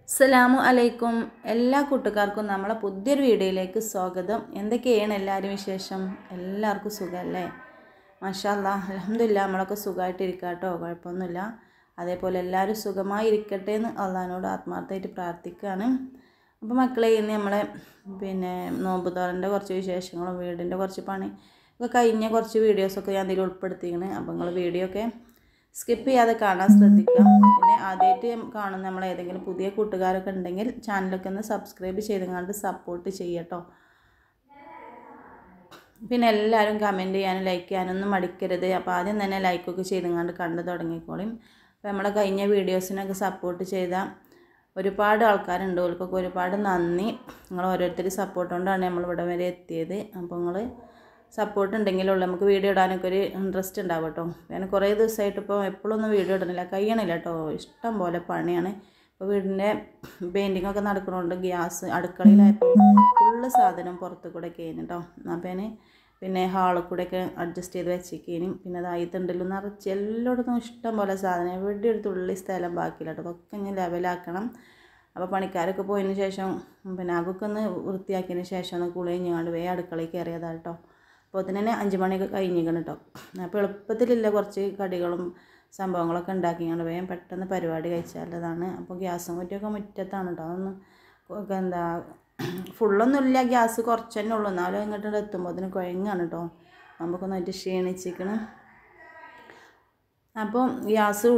അസ്സലാമു അലൈക്കും എല്ലാ കൂട്ടുകാർക്കും നമ്മളെ പുതിയൊരു വീഡിയോയിലേക്ക് സ്വാഗതം. എന്തൊക്കെയാണ് എല്ലാവരും വിശേഷം? എല്ലാവർക്കും സുഖമല്ലേ? മാഷാ അല്ലാഹ് അൽഹംദുലില്ലാ നമ്മളൊക്കെ സുഖമായിട്ടിരിക്കുക കേട്ടോ, കുഴപ്പമൊന്നുമില്ല. അതേപോലെ എല്ലാവരും സുഖമായി ഇരിക്കട്ടെ എന്ന് അള്ളാഹിനോട് ആത്മാർത്ഥമായിട്ട് പ്രാർത്ഥിക്കുകയാണ്. അപ്പോൾ മക്കളെ, ഇന്ന് നമ്മളെ നോമ്പ് തുറൻ്റെ കുറച്ച് വിശേഷങ്ങളും വീടിൻ്റെ കുറച്ച് പണി ഒക്കെ കഴിഞ്ഞ കുറച്ച് വീഡിയോസൊക്കെ ഞാൻ ഇതിൽ ഉൾപ്പെടുത്തിയിരിക്കുന്നത്. അപ്പോൾ നിങ്ങൾ വീഡിയോ ഒക്കെ സ്കിപ്പ് ചെയ്യാതെ കാണാൻ ശ്രദ്ധിക്കുക. പിന്നെ ആദ്യമായിട്ട് കാണുന്ന നമ്മൾ ഏതെങ്കിലും പുതിയ കൂട്ടുകാരൊക്കെ ഉണ്ടെങ്കിൽ ചാനലൊക്കെ ഒന്ന് സബ്സ്ക്രൈബ് ചെയ്തുകൊണ്ട് സപ്പോർട്ട് ചെയ്യട്ടോ. പിന്നെ എല്ലാവരും കമൻറ്റ് ചെയ്യാനും ലൈക്ക് ചെയ്യാനൊന്നും മടിക്കരുത്. അപ്പോൾ ആദ്യം തന്നെ ലൈക്കൊക്കെ ചെയ്തുകൊണ്ട് കണ്ടു തുടങ്ങിക്കോളും. അപ്പോൾ നമ്മളെ കഴിഞ്ഞ വീഡിയോസിനൊക്കെ സപ്പോർട്ട് ചെയ്ത ഒരുപാട് ആൾക്കാരുണ്ട്, അവർക്കൊക്കെ ഒരുപാട് നന്ദി. നിങ്ങൾ ഓരോരുത്തർ സപ്പോർട്ട് കൊണ്ടാണ് നമ്മൾ ഇവിടെ വരെ എത്തിയത്. അപ്പോൾ നിങ്ങൾ സപ്പോർട്ട് ഉണ്ടെങ്കിലുള്ള നമുക്ക് വീഡിയോ ഇടാനൊക്കെ ഒരു ഇൻട്രസ്റ്റ് ഉണ്ടാവും കേട്ടോ. ഞാൻ കുറേ ദിവസമായിട്ട് ഇപ്പോൾ എപ്പോഴൊന്നും വീഡിയോ ഇടുന്നില്ല, കഴിയണില്ല കേട്ടോ, ഇഷ്ടം പോലെ പണിയാണ്. ഇപ്പോൾ വീടിൻ്റെ പെയിൻറ്റിങ്ങൊക്കെ നടക്കണോണ്ട് ഗ്യാസ് അടുക്കളയിലായപ്പോൾ ഫുള്ള് സാധനം പുറത്ത് കൂടെ കഴിഞ്ഞു കേട്ടോ. അപ്പം പിന്നെ ഹാളിൽ കൂടെയൊക്കെ അഡ്ജസ്റ്റ് ചെയ്ത് വെച്ചേക്കേനും പിന്നെ അതായി തിണ്ടലും നിറച്ച് എല്ലായിടത്തും ഇഷ്ടം പോലെ സാധനം, എവിടെ ഒരു തുള്ളി സ്ഥലം ബാക്കിയില്ല കേട്ടോ. അതൊക്കെ ഇനി ലെവലാക്കണം. അപ്പോൾ പണിക്കാരൊക്കെ പോയതിന് ശേഷം പിന്നെ അതൊക്കെ ഒന്ന് വൃത്തിയാക്കിയതിന് ശേഷം ഒന്ന് കുളി കഴിഞ്ഞാണ്ട് വേഗം അടുക്കളയിൽ കയറിയതാണ് കേട്ടോ. അപ്പോൾ തന്നെ 5 മണിയൊക്കെ കഴിഞ്ഞിരിക്കണം കേട്ടോ. അപ്പോൾ എളുപ്പത്തിലില്ല കുറച്ച് കടികളും സംഭവങ്ങളൊക്കെ ഉണ്ടാക്കിയാണ് വേഗം പെട്ടെന്ന് പരിപാടി കഴിച്ചാലതാണ്. അപ്പോൾ ഗ്യാസും കുറ്റിയൊക്കെ മുറ്റത്താണ് കേട്ടോ. അതൊന്നും ഫുള്ളൊന്നുമില്ല, ഗ്യാസ് കുറച്ച് തന്നെ ഉള്ളൂ. എന്നാലും ഇങ്ങോട്ട് എത്തുമ്പോൾ അതിന് കുഴങ്ങാണ് കേട്ടോ. നമുക്കൊന്നായിട്ട് ക്ഷീണിച്ചിരിക്കണം. അപ്പോൾ ഗ്യാസ്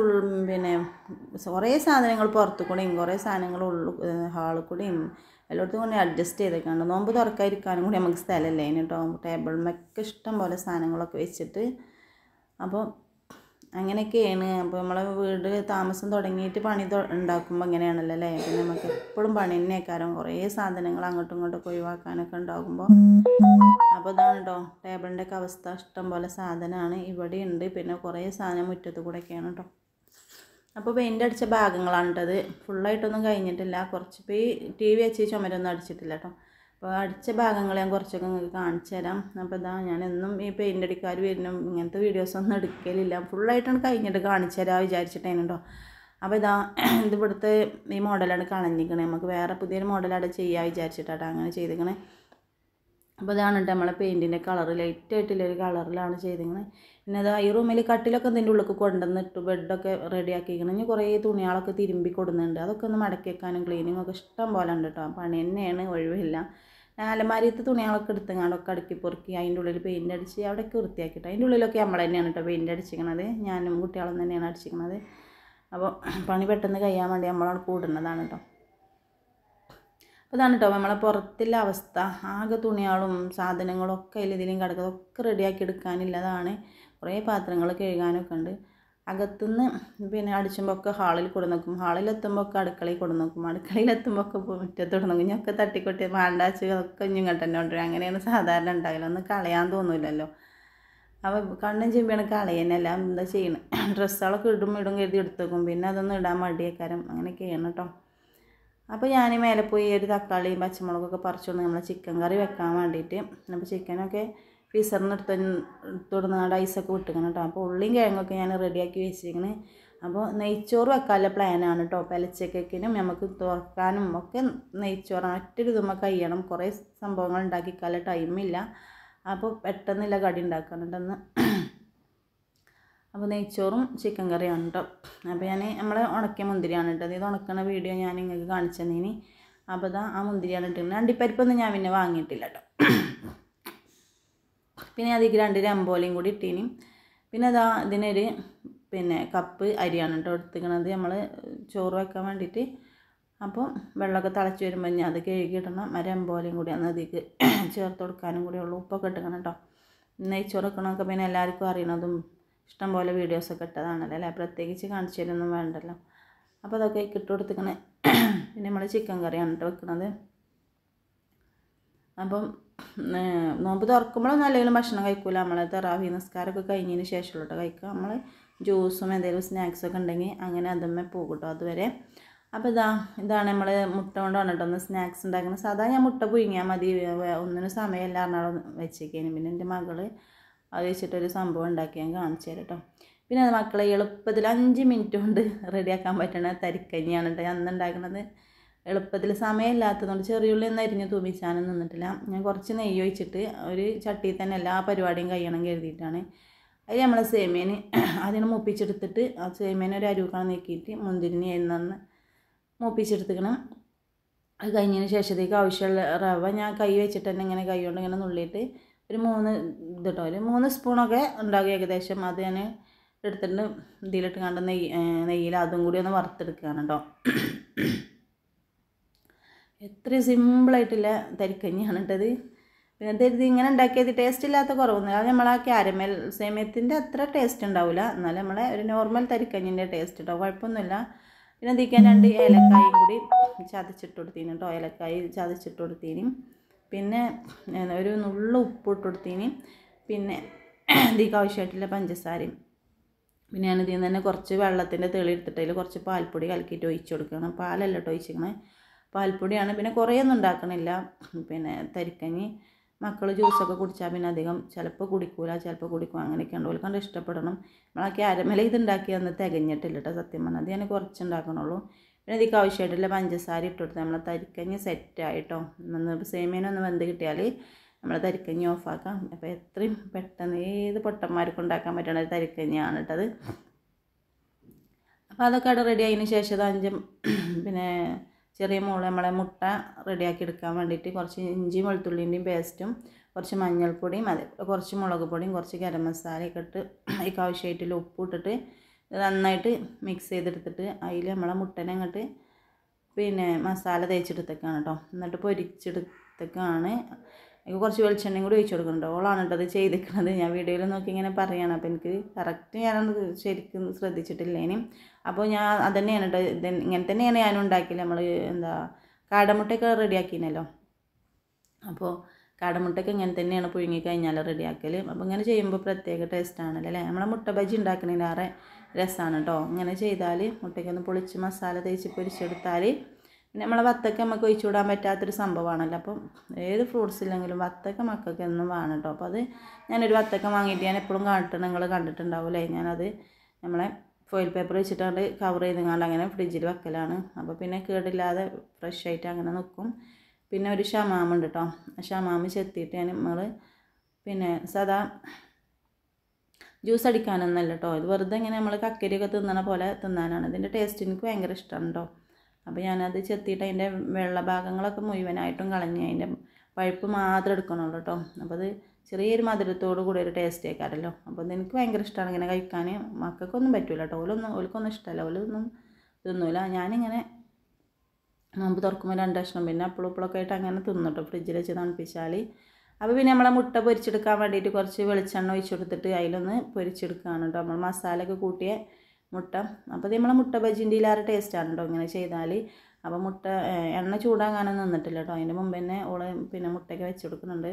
കുറേ സാധനങ്ങൾ പുറത്തു കൂടെയും കുറേ സാധനങ്ങൾ ഹാളിൽ കൂടെയും എല്ലായിടത്തും കൊണ്ട് അഡ്ജസ്റ്റ് ചെയ്തേക്കാണ്ട്. നോമ്പ് തുറക്കാതിരിക്കാനും കൂടി നമുക്ക് സ്ഥലമല്ലേ കേട്ടോ. ടേബിളിലൊക്കെ ഇഷ്ടം പോലെ സാധനങ്ങളൊക്കെ വെച്ചിട്ട് അപ്പോൾ അങ്ങനെയൊക്കെയാണ്. അപ്പോൾ നമ്മളെ വീട് താമസം തുടങ്ങിയിട്ട് പണി ഉണ്ടാക്കുമ്പോൾ അങ്ങനെയാണല്ലോ അല്ലേ. പിന്നെ നമുക്ക് എപ്പോഴും പണി തന്നെയാക്കാരം, കുറേ സാധനങ്ങൾ അങ്ങോട്ടും ഇങ്ങോട്ടൊക്കെ ഒഴിവാക്കാനൊക്കെ ഉണ്ടാകുമ്പോൾ. അപ്പോൾ ഇതാണ് കേട്ടോ ടേബിളിൻ്റെയൊക്കെ അവസ്ഥ. ഇഷ്ടം പോലെ സാധനമാണ് ഇവിടെ ഉണ്ട്. പിന്നെ കുറേ സാധനം മുറ്റത്ത് കൂടെയൊക്കെയാണ് കേട്ടോ. അപ്പോൾ പെയിൻ്റ് അടിച്ച ഭാഗങ്ങളാണ് കേട്ടത്. ഫുള്ളായിട്ടൊന്നും കഴിഞ്ഞിട്ടില്ല. കുറച്ച് ടി വി വെച്ച് ചുമരൊന്നും അടിച്ചിട്ടില്ല കേട്ടോ. അപ്പോൾ അടിച്ച ഭാഗങ്ങൾ ഞാൻ കുറച്ചൊക്കെ നിങ്ങൾക്ക് കാണിച്ചു തരാം. അപ്പോൾ ഇതാ ഞാനെന്നും ഈ പെയിൻ്റ് അടിക്കാർ വരുന്ന ഇങ്ങനത്തെ വീഡിയോസൊന്നും എടുക്കലില്ല. ഫുള്ളായിട്ടാണ് കഴിഞ്ഞിട്ട് കാണിച്ചു തരാം വിചാരിച്ചിട്ടേനു കേട്ടോ. അപ്പോൾ ഇത് ഇവിടുത്തെ ഈ മോഡലാണ് കളഞ്ഞിരിക്കണേ. നമുക്ക് വേറെ പുതിയൊരു മോഡലാണ് ചെയ്യാൻ വിചാരിച്ചിട്ടാട്ടോ അങ്ങനെ ചെയ്തിരിക്കണേ. അപ്പോൾ ഇതാണ് കേട്ടോ നമ്മളെ പെയിൻറ്റിൻ്റെ കളർ, ലൈറ്റായിട്ടുള്ളൊരു കളറിലാണ് ചെയ്തിരിക്കുന്നത്. പിന്നെ അതാ ഈ റൂമിൽ കട്ടിലൊക്കെ ഇതിൻ്റെ ഉള്ളിൽ കൊണ്ടുവന്നിട്ട് ബെഡൊക്കെ റെഡിയാക്കിയിരിക്കണം. ഇനി കുറേ തുണികളൊക്കെ തിരുമ്പി കൊടുക്കുന്നുണ്ട്. അതൊക്കെ ഒന്ന് മടക്കി വെക്കാനും ക്ലീനിങ്ങൊക്കെ ഇഷ്ടം പോലെ ഉണ്ട് കേട്ടോ. പണി തന്നെയാണ്, ഒഴിവില്ല. അലമാരിയത്തെ തുണികളൊക്കെ എടുത്തങ്ങാണ്ടൊക്കെ അടുക്കി പൊറുക്കി അതിൻ്റെ ഉള്ളിൽ പെയിൻ്റ് അടിച്ച് അവിടെയൊക്കെ വൃത്തിയാക്കിയിട്ട് അതിൻ്റെ ഉള്ളിലൊക്കെ നമ്മൾ തന്നെയാണ് കേട്ടോ പെയിൻ്റ് അടിച്ചിരിക്കണത്. ഞാനും കുട്ടികളും തന്നെയാണ് അടിച്ചിരിക്കുന്നത്. അപ്പോൾ പണി പെട്ടെന്ന് കഴിയാൻ വേണ്ടി നമ്മളവിടെ കൂടുന്നതാണ് കേട്ടോ. അപ്പോൾ ഇതാണ് കേട്ടോ നമ്മളെ പുറത്തുള്ള അവസ്ഥ. ആകെ തുണികളും സാധനങ്ങളും ഒക്കെ ഇതിലും കിടക്കുക, അതൊക്കെ റെഡിയാക്കി എടുക്കാനില്ലതാണ്. കുറേ പാത്രങ്ങൾ കഴുകാനൊക്കെ ഉണ്ട്. അകത്തുനിന്ന് പിന്നെ അടിച്ചുമ്പോൾ ഒക്കെ ഹാളിൽ കൊണ്ടു നോക്കും, ഹാളിലെത്തുമ്പോൾ ഒക്കെ അടുക്കളയിൽ കൊണ്ടു നോക്കും, അടുക്കളയിലെത്തുമ്പോൾ ഒക്കെ മുറ്റത്ത് കൊണ്ടു നോക്കും. ഇനിയൊക്കെ തട്ടിക്കൊട്ടി മാണ്ടാച്ച് അതൊക്കെ ഇങ്ങോട്ട് തന്നെ കൊണ്ടുവരും. അങ്ങനെയാണ് സാധാരണ ഉണ്ടാകില്ല. ഒന്നും കളയാൻ തോന്നില്ലല്ലോ. അപ്പോൾ കണ്ണും ചിമ്പിയാണ് കളയുന്നല്ല, എന്താ ചെയ്യണം. ഡ്രസ്സുകളൊക്കെ ഇടും കരുതി എടുത്ത് വെക്കും, പിന്നെ അതൊന്നും ഇടാൻ മടിയേക്കാരം. അങ്ങനെയൊക്കെയാണ് കേട്ടോ. അപ്പോൾ ഞാൻ മേലെ പോയി ഒരു തക്കാളിയും പച്ചമുളകൊക്കെ പറിച്ചുകൊണ്ട് നമ്മളെ ചിക്കൻ കറി വെക്കാൻ വേണ്ടിയിട്ട്. അപ്പോൾ ചിക്കനൊക്കെ ഫ്രീസറിന് എടുത്തുകൊടുന്നാണ്ട് ഐസൊക്കെ വിട്ടിക്കണം കേട്ടോ. അപ്പോൾ ഉള്ളിയും കിഴങ്ങൊക്കെ ഞാൻ റെഡിയാക്കി വെച്ചിരിക്കുന്നത്. അപ്പോൾ നെയ്ച്ചോറ് വെക്കാനുള്ള പ്ലാനാണ് കേട്ടോ. പലച്ചക്കക്കിനും നമുക്ക് തുറക്കാനും ഒക്കെ നെയ്ച്ചോറാണ്. ഒറ്റൊരു ഇതുമ്പോൾ കഴിയണം. കുറേ സംഭവങ്ങൾ ഉണ്ടാക്കിക്കാനുള്ള ടൈമില്ല. അപ്പോൾ പെട്ടെന്നില്ല കടി ഉണ്ടാക്കാനുണ്ടെന്ന്. അപ്പോൾ നെയ്ച്ചോറും ചിക്കൻ കറിയാണ് കേട്ടോ. അപ്പോൾ നമ്മൾ ഉണക്കിയ മുന്തിരിയാണ് കേട്ടത്. ഇത് ഉണക്കണ വീഡിയോ ഞാൻ നിങ്ങൾക്ക് കാണിച്ചു തന്നീനി. അപ്പോൾ ഇതാ ആ മുന്തിരിയാണ് ഇട്ടിരുന്നത്. അണ്ടിപ്പരിപ്പൊന്നും ഞാൻ പിന്നെ വാങ്ങിയിട്ടില്ല കേട്ടോ. പിന്നെ അതിലേക്ക് 2 രമ്പോലയും കൂടി ഇട്ടീനി. പിന്നെ അതാ ഇതിനൊരു കപ്പ് അരിയാണ് കേട്ടോ എടുത്തിരിക്കണത് നമ്മൾ ചോറ് വെക്കാൻ വേണ്ടിയിട്ട്. അപ്പോൾ വെള്ളമൊക്കെ തിളച്ച് വരുമ്പോൾ ഞാൻ അത് കഴുകിയിടണം. രമ്പോലയും കൂടി അന്ന് അതിലേക്ക് ചേർത്ത് കൊടുക്കാനും കൂടി ഉള്ളൂ. ഉപ്പൊക്കെ ഇട്ടിക്കണം കേട്ടോ. നെയ്ച്ചോറ് വെക്കണമൊക്കെ പിന്നെ എല്ലാവർക്കും അറിയണതും ഇഷ്ടം പോലെ വീഡിയോസൊക്കെ ഇട്ടതാണല്ലോ അല്ലേ, പ്രത്യേകിച്ച് കാണിച്ചു തരൊന്നും വേണ്ടല്ലോ. അപ്പോൾ അതൊക്കെ ഇട്ട് കൊടുത്തിക്കണേ. പിന്നെ നമ്മൾ ചിക്കൻ കറിയാണ് കേട്ടോ വെക്കുന്നത്. അപ്പം നോമ്പ് തുറക്കുമ്പോഴൊന്നും അല്ലെങ്കിലും ഭക്ഷണം കഴിക്കില്ല. നമ്മൾ തറാവി നിസ്കാരമൊക്കെ കഴിഞ്ഞതിന് ശേഷമുള്ള കേട്ടോ കഴിക്കുക. നമ്മൾ ജ്യൂസും എന്തെങ്കിലും സ്നാക്സൊക്കെ ഉണ്ടെങ്കിൽ അങ്ങനെ അതുമ്മേ പോകും കേട്ടോ അതുവരെ. അപ്പോൾ ഇതാണ് നമ്മൾ മുട്ട കൊണ്ടാണ് കേട്ടോ ഒന്ന് സ്നാക്സ് ഉണ്ടാക്കുന്നത്. സാധാ ഞാൻ മുട്ട പുഴുങ്ങിയാൽ മതി, ഒന്നിനും സമയമില്ല പറഞ്ഞാൽ വെച്ചേക്കേനും. പിന്നെ എൻ്റെ മകൾ അത് വെച്ചിട്ടൊരു സംഭവം ഉണ്ടാക്കി ഞാൻ കാണിച്ചു തരാം കേട്ടോ. പിന്നെ അത് മക്കളെ എളുപ്പത്തിൽ 5 മിനിറ്റ് കൊണ്ട് റെഡിയാക്കാൻ പറ്റുന്ന തരിക്കഞ്ഞിയാണ് കേട്ടോ ഞാൻ അന്ന് ഉണ്ടാക്കുന്നത്. എളുപ്പത്തിൽ സമയമില്ലാത്തതുകൊണ്ട് ചെറിയുള്ളി ഒന്നും അരിഞ്ഞ് തൂമിച്ചാനും നിന്നിട്ടില്ല. ഞാൻ കുറച്ച് നെയ്യ് ഒഴിച്ചിട്ട് ഒരു ചട്ടിയിൽ തന്നെ എല്ലാ പരിപാടിയും കഴിയണം കരുതിയിട്ടാണ്. അതിൽ നമ്മൾ സേമിയന് അതിന് മൂപ്പിച്ചെടുത്തിട്ട് ആ സേമിയനെ ഒരു അരുവക്കണം നീക്കിയിട്ട് മുന്തിരിഞ്ഞ് എന്നൊന്ന് മൂപ്പിച്ചെടുത്തിക്കണം. അത് കഴിഞ്ഞതിന് ശേഷത്തേക്ക് ആവശ്യമുള്ള റവ ഞാൻ കൈ വെച്ചിട്ട് തന്നെ ഇങ്ങനെ കൈ കൊണ്ട് ഇങ്ങനെ നുള്ളിയിട്ട് ഒരു 3 സ്പൂണൊക്കെ ഉണ്ടാകും ഏകദേശം. അത് ഞാൻ എടുത്തിട്ട് ഇതിലിട്ട് കണ്ട് നെയ്യിൽ അതും കൂടി ഒന്ന് വറുത്തെടുക്കുകയാണ് കേട്ടോ. എത്ര സിമ്പിളായിട്ടുള്ള തരിക്കഞ്ഞിയാണ് കേട്ടത്. പിന്നെ ഇത് ഇങ്ങനെ ഉണ്ടാക്കിയത് ടേസ്റ്റ് ഇല്ലാത്ത കുറവൊന്നുമില്ല. അത് നമ്മൾ ആ ക്യാരമൽ സേമിയത്തിൻ്റെ അത്ര ടേസ്റ്റ് ഉണ്ടാവില്ല, എന്നാലും നമ്മളെ ഒരു നോർമൽ തരിക്കഞ്ഞിൻ്റെ ടേസ്റ്റ് ഉണ്ടാവും, കുഴപ്പമൊന്നുമില്ല. പിന്നെ എന്തിക്കാൻ 2 ഏലക്കായും കൂടി ചതച്ചിട്ട് കൊടുത്തീന് കേട്ടോ. ഏലക്കായി ചതച്ചിട്ട് കൊടുത്തീനും പിന്നെ ഒരു നുള്ളു ഉപ്പ് ഇട്ട് കൊടുത്തീന്. പിന്നെ ഇതിക്ക് ആവശ്യമായിട്ടുള്ള പഞ്ചസാരയും പിന്നെ ഞാനിതിൽ നിന്ന് തന്നെ കുറച്ച് വെള്ളത്തിൻ്റെ തെളി എടുത്തിട്ട് അതിൽ കുറച്ച് പാൽപ്പൊടി കലക്കിയിട്ട് ഒഴിച്ച് കൊടുക്കണം. പാലല്ല കേട്ടോ ഒഴിച്ചിരിക്കണേ, പാൽപ്പൊടിയാണ്. പിന്നെ കുറേയൊന്നും ഉണ്ടാക്കണില്ല. പിന്നെ തരിക്കഞ്ഞി മക്കൾ ജ്യൂസൊക്കെ കുടിച്ചാൽ പിന്നെ അധികം ചിലപ്പോൾ കുടിക്കൂല, ചിലപ്പോൾ കുടിക്കും, അങ്ങനെയൊക്കെ ഉണ്ട്. ഓൽക്കണ്ട് ഇഷ്ടപ്പെടണം. നമ്മൾ ആ ക്യാരമൽ ഇത് ഉണ്ടാക്കി അന്ന് തികഞ്ഞിട്ടില്ല കേട്ടോ സത്യം പറഞ്ഞാൽ. അത് ഞാൻ കുറച്ച് ഉണ്ടാക്കണുള്ളൂ. പിന്നെ ഇതിക്ക് ആവശ്യമായിട്ടുള്ള പഞ്ചസാര ഇട്ട് കൊടുത്ത് നമ്മൾ തരിക്കഞ്ഞി സെറ്റായിട്ടോ. സേമിയനൊന്ന് വെന്ത് കിട്ടിയാൽ നമ്മൾ തരിക്കഞ്ഞി ഓഫാക്കാം. അപ്പോൾ എത്രയും പെട്ടെന്ന് ഏത് പൊട്ടന്മാർക്ക് ഉണ്ടാക്കാൻ പറ്റണ തരിക്കഞ്ഞിയാണ് കേട്ടത്. അപ്പോൾ അതൊക്കെ അവിടെ റെഡി ആയതിന് ശേഷം പിന്നെ ചെറിയ മോള് നമ്മളെ മുട്ട റെഡിയാക്കി എടുക്കാൻ വേണ്ടിയിട്ട് കുറച്ച് ഇഞ്ചി വെളുത്തുള്ളിൻ്റെയും പേസ്റ്റും കുറച്ച് മഞ്ഞൾപ്പൊടിയും കുറച്ച് മുളക് പൊടിയും കുറച്ച് ഗരം മസാലയൊക്കെ ഇട്ട് അതിക്ക് ആവശ്യമായിട്ടുള്ള ഉപ്പ് ഇട്ടിട്ട് നന്നായിട്ട് മിക്സ് ചെയ്തെടുത്തിട്ട് അതിൽ നമ്മളെ മുട്ടനെ അങ്ങോട്ട് പിന്നെ മസാല തേച്ചെടുത്തേക്കാണ് കേട്ടോ. എന്നിട്ട് പൊരിച്ചെടുത്തേക്കാണ്. എനിക്ക് കുറച്ച് വെളിച്ചെണ്ണയും കൂടി ഒഴിച്ച് കൊടുക്കുന്നുണ്ട്. ഓളാണ് കേട്ടോ അത് ചെയ്തിരിക്കുന്നത്. ഞാൻ വീഡിയോയിൽ നോക്കി ഇങ്ങനെ പറയുകയാണ്. അപ്പോൾ എനിക്ക് കറക്റ്റ് ഞാനത് ശരിക്കും ശ്രദ്ധിച്ചിട്ടില്ല ഇനി. അപ്പോൾ ഞാൻ അത് തന്നെയാണ് കേട്ടോ, ഇങ്ങനെ തന്നെയാണ് ഞാനും ഉണ്ടാക്കിയില്ല. നമ്മൾ കാടമുട്ടയൊക്കെ റെഡിയാക്കിനല്ലോ. അപ്പോൾ കാടമുട്ടയൊക്കെ ഇങ്ങനെ തന്നെയാണ് പുഴുങ്ങി കഴിഞ്ഞാൽ റെഡിയാക്കൽ. അപ്പോൾ ഇങ്ങനെ ചെയ്യുമ്പോൾ പ്രത്യേക ടേസ്റ്റാണല്ലോ അല്ലേ. നമ്മളെ മുട്ട ബജി ഉണ്ടാക്കുന്നതിലേറെ രസമാണ് കേട്ടോ. ഇങ്ങനെ ചെയ്താൽ മുട്ടയ്ക്കൊന്ന് പൊളിച്ച് മസാല തേച്ച് പൊരിച്ചെടുത്താൽ പിന്നെ നമ്മളെ വത്തക്ക നമുക്ക് ഒഴിച്ചു വിടാൻ പറ്റാത്തൊരു സംഭവമാണല്ലോ. അപ്പം ഏത് ഫ്രൂട്ട്സ് ഇല്ലെങ്കിലും വത്തക്ക മക്കൾക്ക് എന്നും വേണം കേട്ടോ. അപ്പോൾ അത് ഞാനൊരു വത്തക്ക വാങ്ങിയിട്ട് ഞാൻ എപ്പോഴും നിങ്ങൾ കണ്ടിട്ടുണ്ടാവില്ലേ. ഞാനത് നമ്മളെ ഫോയിൽ പേപ്പർ വെച്ചിട്ട് കവർ ചെയ്തങ്ങാണ്ട് അങ്ങനെ ഫ്രിഡ്ജിൽ വെക്കലാണ്. അപ്പോൾ പിന്നെ കേടില്ലാതെ ഫ്രഷ് ആയിട്ട് അങ്ങനെ നിൽക്കും. പിന്നെ ഒരു ഷമാമുണ്ട് കേട്ടോ. ഷമാമ് ചെത്തിയിട്ട് നമ്മൾ പിന്നെ സാധാ ജ്യൂസ് അടിക്കാനൊന്നല്ല കേട്ടോ, ഇത് വെറുതെ ഇങ്ങനെ നമ്മൾ കക്കരിയൊക്കെ തിന്നണ പോലെ തിന്നാനാണ്. ഇതിൻ്റെ ടേസ്റ്റ് എനിക്ക് ഭയങ്കര ഇഷ്ടമാണ് കേട്ടോ. അപ്പോൾ ഞാനത് ചെത്തിയിട്ട് അതിൻ്റെ വെള്ള ഭാഗങ്ങളൊക്കെ മുഴുവനായിട്ടും കളഞ്ഞ് അതിൻ്റെ പഴുപ്പ് മാത്രം എടുക്കണുള്ളൂ കേട്ടോ. അപ്പോൾ അത് ചെറിയൊരു മധുരത്തോട് കൂടി ഒരു ടേസ്റ്റ് ആക്കാറല്ലോ. അപ്പോൾ അതെനിക്ക് ഭയങ്കര ഇഷ്ടമാണ് ഇങ്ങനെ കഴിക്കാൻ. മക്കൾക്കൊന്നും പറ്റില്ല കേട്ടോ, ഓൽക്കൊന്നും ഇഷ്ടമല്ല, ഓലൊന്നും തിന്നൂല. ഞാനിങ്ങനെ നോമ്പ് തുറക്കുമ്പോൾ 2 കഷ്ണം പിന്നെ അപ്പോഴൊക്കെ ആയിട്ട് അങ്ങനെ തിന്നു കേട്ടോ, ഫ്രിഡ്ജിൽ വെച്ച് തണുപ്പിച്ചാൽ. അപ്പോൾ പിന്നെ നമ്മളെ മുട്ട പൊരിച്ചെടുക്കാൻ വേണ്ടിയിട്ട് കുറച്ച് വെളിച്ചെണ്ണ ഒഴിച്ച് കൊടുത്തിട്ട് അതിലൊന്ന് പൊരിച്ചെടുക്കുകയാണ് കേട്ടോ, നമ്മൾ മസാലയൊക്കെ കൂട്ടിയ മുട്ട. അപ്പോൾ ഇത് നമ്മളെ മുട്ട ബജിൻ്റെ ഇതിലേറെ ടേസ്റ്റാണ് കേട്ടോ ഇങ്ങനെ ചെയ്താൽ. അപ്പോൾ മുട്ട എണ്ണ ചൂടാകാനൊന്നും നിന്നിട്ടില്ല കേട്ടോ. അതിൻ്റെ മുമ്പ് തന്നെ ഓള് പിന്നെ മുട്ടയൊക്കെ വെച്ച് കൊടുക്കുന്നുണ്ട്.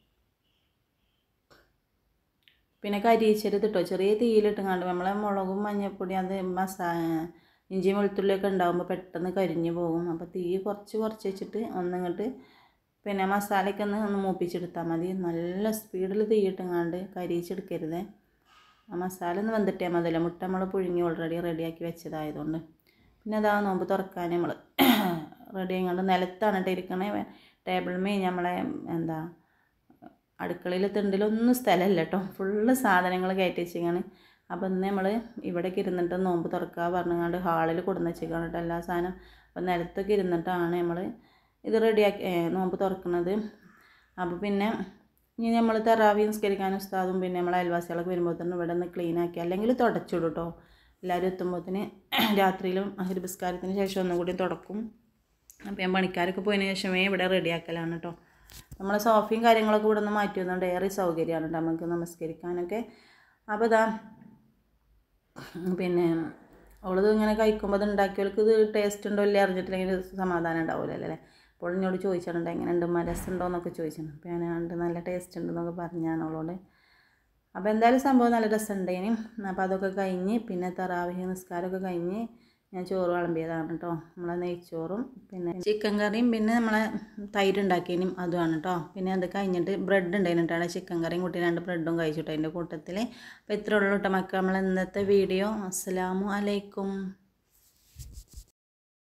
പിന്നെ കരിയിച്ചരുത് കേട്ടോ, ചെറിയ തീയിലിട്ട് കണ്ട് നമ്മളെ മുളകും മഞ്ഞൾപ്പൊടി അത് ഇഞ്ചിയും വെളുത്തുള്ളിയൊക്കെ ഉണ്ടാകുമ്പോൾ പെട്ടെന്ന് കരിഞ്ഞ് പോകും. അപ്പോൾ തീ കുറച്ച് വെച്ചിട്ട് ഒന്നിങ്ങോട്ട് പിന്നെ മസാലയൊക്കെ ഒന്ന് മൂപ്പിച്ചെടുത്താൽ മതി. നല്ല സ്പീഡിൽ തീയിട്ടങ്ങാണ്ട് കരിയിച്ചെടുക്കരുത്. ആ മസാല ഒന്ന് വെന്തിട്ടാൽ മതിയല്ലോ, മുട്ട നമ്മൾ പുഴുങ്ങി ഓൾറെഡി റെഡിയാക്കി വെച്ചതായതുകൊണ്ട്. പിന്നെ അതാ നോമ്പ് തുറക്കാൻ നമ്മൾ റെഡി ആയിക്കൊണ്ട് നിലത്താണ് ഇരിക്കണേ. ടേബിളിൽ നമ്മളെ അടുക്കളയിൽ തിണ്ടിലൊന്നും സ്ഥലമില്ല കേട്ടോ, ഫുള്ള് സാധനങ്ങൾ കയറ്റി വെച്ചിരിക്കുകയാണ്. അപ്പോൾ ഇന്ന് നമ്മൾ ഇവിടേക്ക് ഇരുന്നിട്ട് നോമ്പ് തുറക്കുക പറഞ്ഞുകൊണ്ട് ഹാളിൽ കൊടുന്ന് വെച്ചിരിക്കുകയാണ് കേട്ടോ എല്ലാ സാധനം. അപ്പോൾ നിലത്തൊക്കെ ഇരുന്നിട്ടാണ് നമ്മൾ ഇത് റെഡിയാക്കി നോമ്പ് തുറക്കുന്നത്. അപ്പോൾ പിന്നെ ഇനി നമ്മൾ തറാവി നിസ്കരിക്കാൻ ഉസ്താദും പിന്നെ നമ്മളെ അയൽവാസികളൊക്കെ വരുമ്പോഴത്തേനും ഇവിടെ നിന്ന് ക്ലീനാക്കി അല്ലെങ്കിൽ തുടച്ചിടും കേട്ടോ. എല്ലാവരും എത്തുമ്പോഴത്തേന് രാത്രിയിലും മഗ്‌രിബ് ശേഷം ഒന്നും കൂടി തുടക്കും. അപ്പോൾ ഞാൻ പണിക്കാരൊക്കെ പോയതിന് ശേഷമേ ഇവിടെ റെഡിയാക്കലാണ് കേട്ടോ. നമ്മളെ സോഫയും കാര്യങ്ങളൊക്കെ ഇവിടെ നിന്ന് മാറ്റി വന്നുകൊണ്ട് ഏറെ സൗകര്യമാണ് കേട്ടോ നമുക്ക് നമസ്കരിക്കാനൊക്കെ. അപ്പോൾ ഇതാ പിന്നെ അവളത് ഇങ്ങനെ കഴിക്കുമ്പോൾ അത് ഉണ്ടാക്കിയവൾക്ക് ഇത് ടേസ്റ്റ് ഉണ്ടോ ഇല്ല അറിഞ്ഞിട്ടില്ലെങ്കിൽ സമാധാനം ഉണ്ടാവില്ലല്ലോ അല്ലേ. അപ്പോൾ എന്നോട് ചോദിച്ചിട്ടുണ്ട് എങ്ങനെയുണ്ട് രസമുണ്ടോ എന്നൊക്കെ ചോദിച്ചിട്ടുണ്ട്. അപ്പോൾ ഞാൻ നല്ല ടേസ്റ്റ് ഉണ്ടെന്നൊക്കെ പറഞ്ഞാണ് അവളോട്. അപ്പോൾ എന്തായാലും സംഭവം നല്ല രസമുണ്ടേനും. അപ്പോൾ അതൊക്കെ കഴിഞ്ഞ് പിന്നെ തറാവീഹ് നിസ്കാരമൊക്കെ കഴിഞ്ഞ് ഞാൻ ചോറ് വിളമ്പിയതാണ് കേട്ടോ. നമ്മളെ നെയ്ച്ചോറും പിന്നെ ചിക്കൻ കറിയും പിന്നെ നമ്മളെ തൈര് ഉണ്ടാക്കിയതിനും അതുമാണ് കേട്ടോ. പിന്നെ അത് കഴിഞ്ഞിട്ട് ബ്രെഡ് ഉണ്ടായിട്ടാണ് ചിക്കൻ കറിയും കൂട്ടി 2 ബ്രെഡും കഴിച്ചിട്ട് അതിൻ്റെ കൂട്ടത്തിൽ. അപ്പോൾ ഇത്രയേ ഉള്ളൂ കേട്ടോ മക്കൾ നമ്മളെ ഇന്നത്തെ വീഡിയോ. അസ്സലാമു അലൈക്കും.